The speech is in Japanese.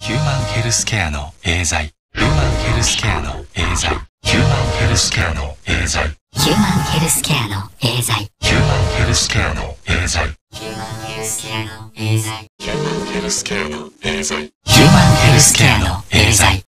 ヒューマンヘルスケアのエーザイ。ヒューマンヘルスケアのエーザイ。ヒューマンヘルスケアのエーザイ。 ヒューマンヘルスケアのエーザイ。 ヒューマンヘルスケアのエーザイ。 ヒューマンヘルスケアのエーザイ。 ヒューマンヘルスケアのエーザイ。 ヒューマンヘルスケアのエーザイ。